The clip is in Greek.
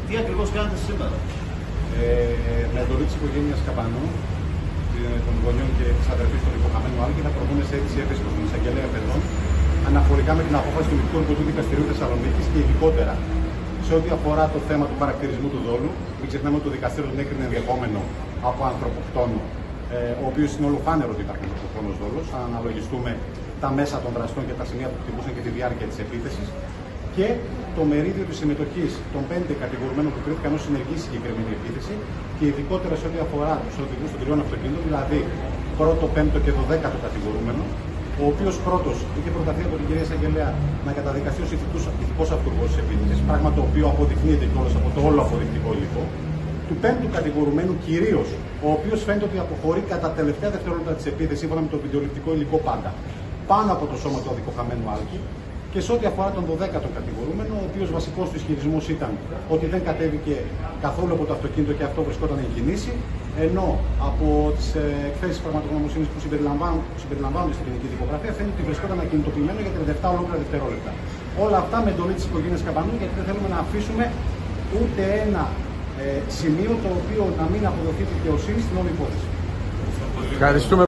Τι ακριβώς κάνετε σήμερα? Με εντολή της οικογένειας Καμπανού, των γονιών και της αδερφής του υποχαμένου Άλκη, θα προβούμε σε αίτηση έφεση προς τον εισαγγελέα Παιδών αναφορικά με την απόφαση του Ειδικού Εργοτικού Δικαστηρίου Θεσσαλονίκης και ειδικότερα σε ό,τι αφορά το θέμα του παρακτηρισμού του δόλου. Μην ξεχνάμε ότι το δικαστήριο τον έκρινε ενδεχόμενο από ανθρωποκτόνο, ο οποίος είναι ολοφάνερο ότι υπάρχει ανθρωποκτόνος δόλος, αν αναλογιστούμε τα μέσα των δραστών και τα σημεία που χτυπούσαν και τη διάρκεια της επίθεσης. Και το μερίδιο της συμμετοχής των 5 κατηγορουμένων που κρίθηκαν ως συνεργοί στη συγκεκριμένη επίθεση και ειδικότερα σε ό,τι αφορά τους οδηγούς των 3 αυτοκινήτων, δηλαδή πρώτο, 5ο και 12ο κατηγορούμενο, ο οποίος πρώτος είχε προταθεί από την κυρία Εισαγγελέα να καταδικαστεί ως ηθικός αυτούργος της επίθεσης, πράγμα το οποίο αποδεικνύεται κιόλας από το όλο αποδεικτικό υλικό. Του 5ου κατηγορουμένου κυρίως, ο οποίος φαίνεται ότι αποχωρεί κατά τελευταία δευτερόλεπτα της επίθεσης, σύμφωνα με το βιντεοληπτικό υλικό πάντα, πάνω από το σώμα του αδικοχαμένου Άλκη. Και σε ό,τι αφορά τον 12ο κατηγορούμενο, ο οποίος βασικός του ισχυρισμός ήταν ότι δεν κατέβηκε καθόλου από το αυτοκίνητο και αυτό βρισκόταν εν κινήσει, ενώ από τις εκθέσεις πραγματογνωμοσύνης που συμπεριλαμβάνονται στην ποινική δικογραφία φαίνεται ότι βρισκόταν ακινητοποιημένο για 37 ολόκληρα δευτερόλεπτα. Όλα αυτά με εντολή της οικογένειας Καμπανού, γιατί δεν θέλουμε να αφήσουμε ούτε ένα σημείο το οποίο να μην αποδοθεί δικαιοσύνη στην όλη υπόθεση. Ευχαριστούμε.